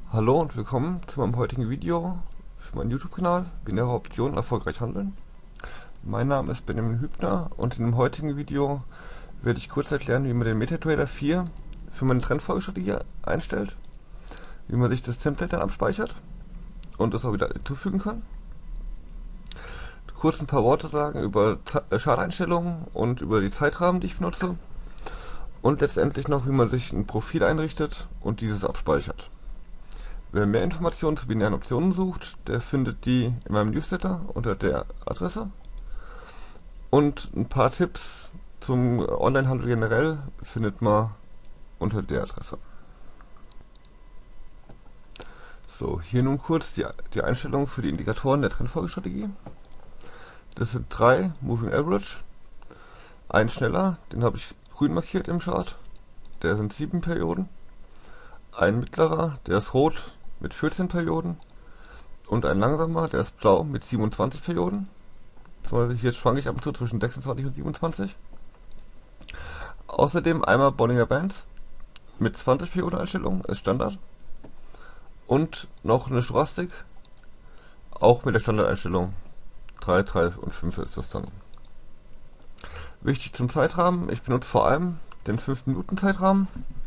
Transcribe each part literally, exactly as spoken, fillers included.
Hallo und willkommen zu meinem heutigen Video für meinen YouTube-Kanal Binäre Optionen erfolgreich handeln. Mein Name ist Benjamin Hübner und in dem heutigen Video werde ich kurz erklären, wie man den MetaTrader vier für meine Trendfolgestrategie einstellt, wie man sich das Template dann abspeichert und es auch wieder hinzufügen kann. Kurz ein paar Worte sagen über Charteinstellungen und über die Zeitrahmen, die ich benutze, und letztendlich noch, wie man sich ein Profil einrichtet und dieses abspeichert. Wer mehr Informationen zu binären Optionen sucht, der findet die in meinem Newsletter unter der Adresse. Und ein paar Tipps zum Onlinehandel generell findet man unter der Adresse. So, hier nun kurz die, die Einstellungen für die Indikatoren der Trendfolgestrategie. Das sind drei Moving Average, ein schneller, den habe ich grün markiert im Chart, der sind sieben Perioden, ein mittlerer, der ist rot mit vierzehn Perioden und ein langsamer, der ist blau mit siebenundzwanzig Perioden. Hier schwanke ich ab und zu zwischen sechsundzwanzig und siebenundzwanzig. Außerdem einmal Bollinger Bands mit zwanzig Perioden Einstellung, ist Standard. Und noch eine Stochastik, auch mit der Standardeinstellung. drei, drei und fünf ist das dann. Wichtig zum Zeitrahmen, ich benutze vor allem den fünf Minuten Zeitrahmen.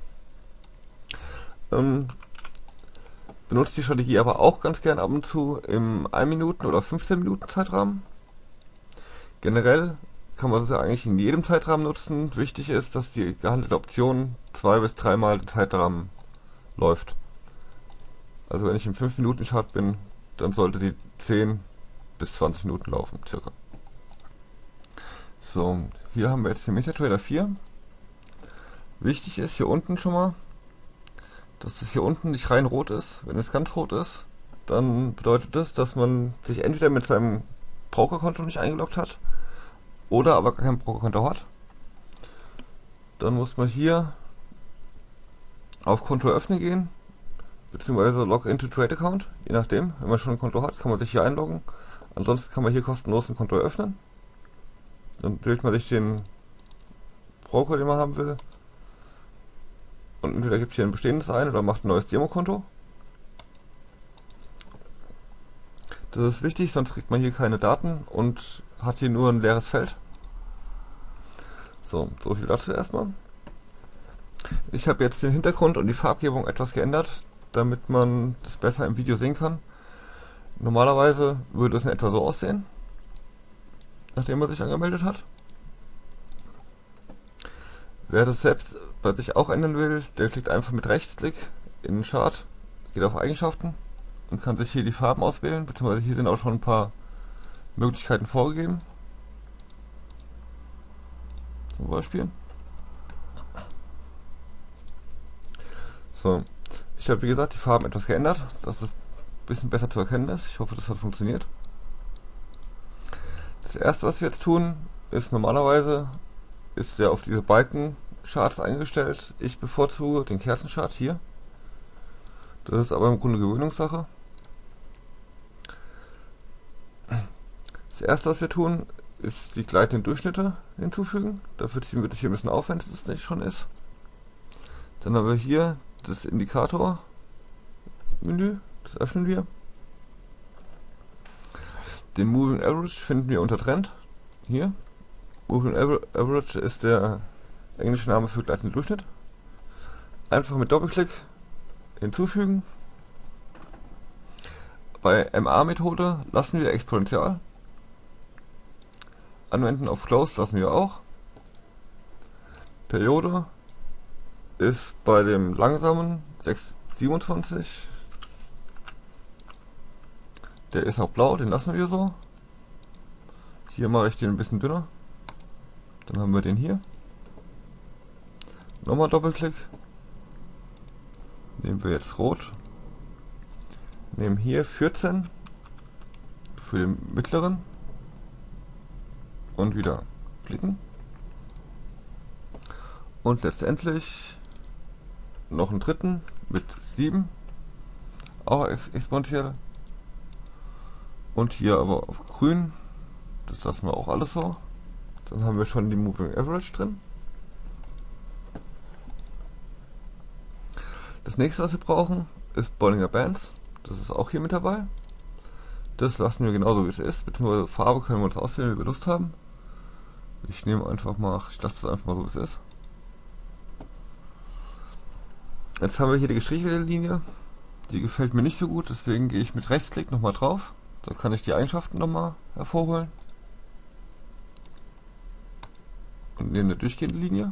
Ähm, benutze die Strategie aber auch ganz gern ab und zu im ein Minuten oder fünfzehn Minuten Zeitrahmen. Generell kann man sie eigentlich in jedem Zeitrahmen nutzen. Wichtig ist, dass die gehandelte Option zwei bis dreimal den Zeitrahmen läuft. Also wenn ich im fünf Minuten Chart bin, dann sollte sie zehn bis zwanzig Minuten laufen, circa. So, hier haben wir jetzt den MetaTrader vier. Wichtig ist hier unten schon mal, dass es hier unten nicht rein rot ist. Wenn es ganz rot ist, dann bedeutet das, dass man sich entweder mit seinem Brokerkonto nicht eingeloggt hat oder aber gar kein Brokerkonto hat. Dann muss man hier auf Konto öffnen gehen, beziehungsweise Log into Trade Account, je nachdem. Wenn man schon ein Konto hat, kann man sich hier einloggen. Ansonsten kann man hier kostenlos ein Konto öffnen. Dann wählt man sich den Broker, den man haben will. Und entweder gibt hier ein bestehendes ein oder macht ein neues Demokonto. Das ist wichtig, sonst kriegt man hier keine Daten und hat hier nur ein leeres Feld. So, so viel dazu erstmal. Ich habe jetzt den Hintergrund und die Farbgebung etwas geändert, damit man das besser im Video sehen kann. Normalerweise würde es in etwa so aussehen, nachdem man sich angemeldet hat. Wer das selbst bei sich auch ändern will, der klickt einfach mit Rechtsklick in den Chart, geht auf Eigenschaften und kann sich hier die Farben auswählen, beziehungsweise hier sind auch schon ein paar Möglichkeiten vorgegeben. Zum Beispiel. So, ich habe wie gesagt die Farben etwas geändert, dass es ein bisschen besser zu erkennen ist. Ich hoffe, das hat funktioniert. Das erste, was wir jetzt tun, ist normalerweise ist der auf diese Balken-Charts eingestellt. Ich bevorzuge den Kerzenchart hier. Das ist aber im Grunde Gewöhnungssache. Das erste, was wir tun, ist die gleitenden Durchschnitte hinzufügen. Dafür ziehen wir das hier ein bisschen auf, wenn es das nicht schon ist. Dann haben wir hier das Indikator-Menü. Das öffnen wir. Den Moving Average finden wir unter Trend. Hier. Moving Average ist der englische Name für gleitenden Durchschnitt. Einfach mit Doppelklick hinzufügen. Bei M A-Methode lassen wir exponentiell. Anwenden auf Close lassen wir auch. Periode ist bei dem langsamen sechs Komma siebenundzwanzig. Der ist auch blau, den lassen wir so. Hier mache ich den ein bisschen dünner. Dann haben wir den hier. Nochmal Doppelklick. Nehmen wir jetzt rot. Nehmen hier vierzehn für den mittleren. Und wieder klicken. Und letztendlich noch einen dritten mit sieben. Auch exponentiell. Und hier aber auf grün. Das lassen wir auch alles so. Dann haben wir schon die Moving Average drin. Das nächste, was wir brauchen, ist Bollinger Bands. Das ist auch hier mit dabei. Das lassen wir genauso wie es ist, beziehungsweise Farbe können wir uns auswählen, wie wir Lust haben. Ich nehme einfach mal, ich lasse es einfach mal so wie es ist. Jetzt haben wir hier die gestrichelte Linie. Die gefällt mir nicht so gut, deswegen gehe ich mit Rechtsklick nochmal drauf. So kann ich die Eigenschaften nochmal hervorholen. Und nehme eine durchgehende Linie.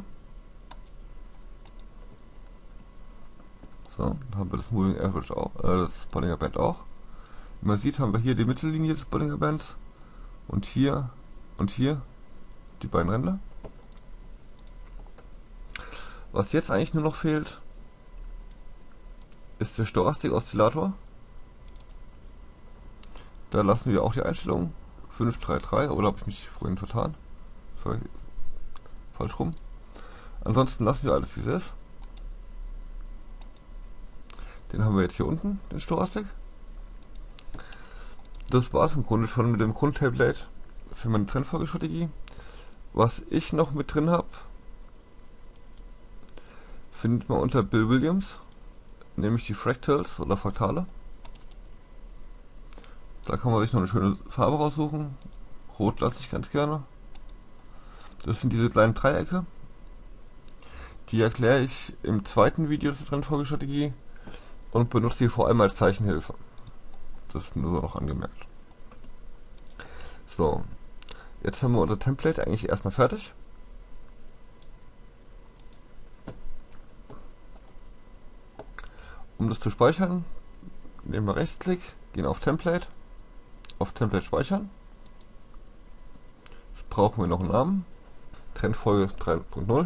So, dann haben wir das Moving Average auch, äh, das Bollinger Band auch. Wie man sieht, haben wir hier die Mittellinie des Bollinger Bands und hier und hier die beiden Ränder. Was jetzt eigentlich nur noch fehlt, ist der Stochastik-Oszillator. Da lassen wir auch die Einstellung fünf drei drei, oder habe ich mich vorhin vertan? Falsch rum. Ansonsten lassen wir alles wie es ist. Den haben wir jetzt hier unten, den Stochastik. Das war es im Grunde schon mit dem Grundtemplate für meine Trendfolgestrategie. Was ich noch mit drin habe, findet man unter Bill Williams, nämlich die Fractals oder Fraktale. Da kann man sich noch eine schöne Farbe raussuchen. Rot lasse ich ganz gerne. Das sind diese kleinen Dreiecke. Die erkläre ich im zweiten Video zur Trendfolgestrategie und benutze sie vor allem als Zeichenhilfe. Das ist nur so noch angemerkt. So, jetzt haben wir unser Template eigentlich erstmal fertig. Um das zu speichern, nehmen wir Rechtsklick, gehen auf Template, auf Template speichern. Jetzt brauchen wir noch einen Namen. Trendfolge drei punkt null.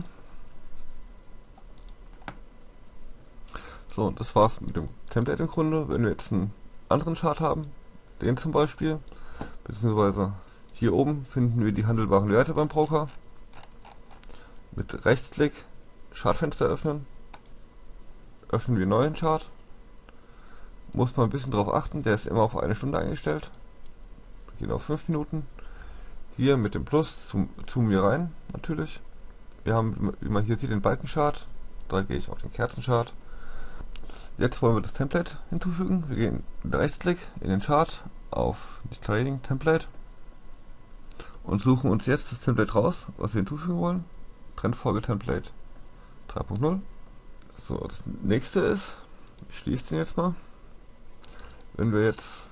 So, das war's mit dem Template im Grunde. Wenn wir jetzt einen anderen Chart haben, den zum Beispiel, beziehungsweise hier oben finden wir die handelbaren Werte beim Broker. Mit Rechtsklick Chartfenster öffnen. Öffnen wir einen neuen Chart. Muss man ein bisschen drauf achten, der ist immer auf eine Stunde eingestellt. Wir gehen auf fünf Minuten. Hier mit dem Plus zoomen wir rein, natürlich. Wir haben, wie man hier sieht, den Balkenchart. Da gehe ich auf den Kerzenchart. Jetzt wollen wir das Template hinzufügen. Wir gehen mit Rechtsklick in den Chart auf nicht Trading Template und suchen uns jetzt das Template raus, was wir hinzufügen wollen. Trendfolge Template drei punkt null. So, das nächste ist, ich schließe den jetzt mal. Wenn wir jetzt,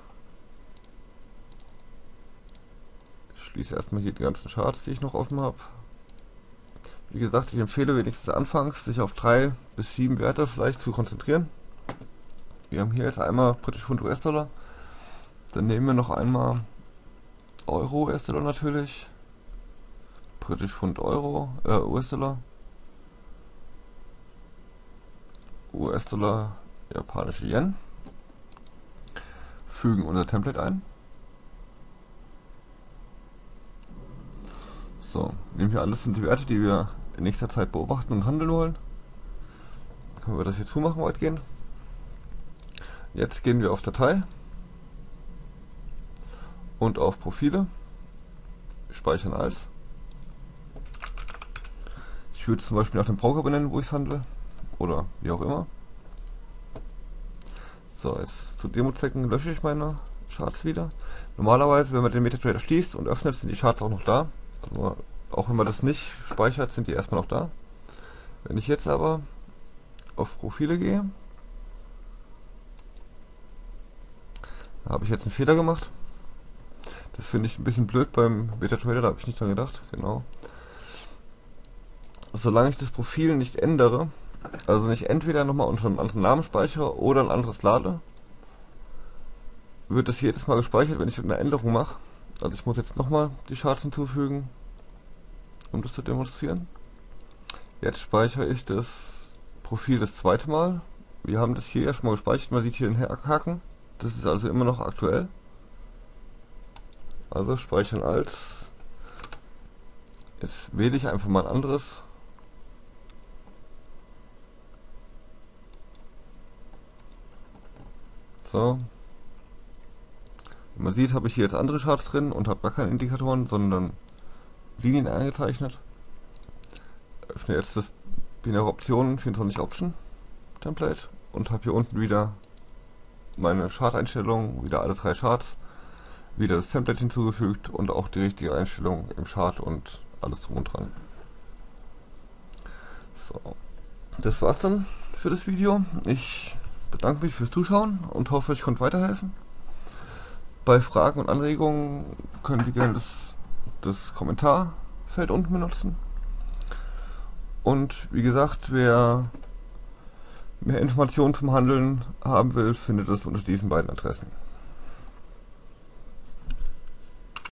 ich schließe erstmal hier die ganzen Charts, die ich noch offen habe. Wie gesagt, ich empfehle wenigstens anfangs, sich auf drei bis sieben Werte vielleicht zu konzentrieren. Wir haben hier jetzt einmal British Pfund U S-Dollar. Dann nehmen wir noch einmal Euro U S-Dollar natürlich. British Pfund Euro, äh, U S-Dollar. U S-Dollar, japanische Yen. Fügen unser Template ein. So, nehmen wir alles sind die Werte, die wir in nächster Zeit beobachten und handeln wollen. Können wir das hier zumachen weitgehend. Jetzt gehen wir auf Datei und auf Profile, speichern als. Ich würde zum Beispiel nach dem Broker benennen, wo ich es handle, oder wie auch immer. So, jetzt zu Demo-Zwecken lösche ich meine Charts wieder. Normalerweise, wenn man den MetaTrader schließt und öffnet, sind die Charts auch noch da. Also, auch wenn man das nicht speichert, sind die erstmal noch da. Wenn ich jetzt aber auf Profile gehe, da habe ich jetzt einen Fehler gemacht. Das finde ich ein bisschen blöd beim MetaTrader, da habe ich nicht dran gedacht. Genau. Solange ich das Profil nicht ändere, also nicht entweder nochmal unter einem anderen Namen speichere oder ein anderes lade, wird das jedes Mal gespeichert, wenn ich eine Änderung mache. Also ich muss jetzt nochmal die Charts hinzufügen, um das zu demonstrieren. Jetzt speichere ich das Profil das zweite Mal. Wir haben das hier ja schon mal gespeichert, man sieht hier den Haken. Das ist also immer noch aktuell. Also speichern als. Jetzt wähle ich einfach mal ein anderes. So. Wie man sieht, habe ich hier jetzt andere Charts drin und habe gar keine Indikatoren, sondern Linien eingezeichnet. Öffne jetzt das binäre Optionen vierundzwanzig Option Template und habe hier unten wieder meine Chart-Einstellungen, wieder alle drei Charts, wieder das Template hinzugefügt und auch die richtige Einstellung im Chart und alles drum und dran. So, das war's dann für das Video. Ich bedanke mich fürs Zuschauen und hoffe, ich konnte weiterhelfen. Bei Fragen und Anregungen könnt ihr gerne das, das Kommentarfeld unten benutzen. Und wie gesagt, wer mehr Informationen zum Handeln haben will, findet es unter diesen beiden Adressen.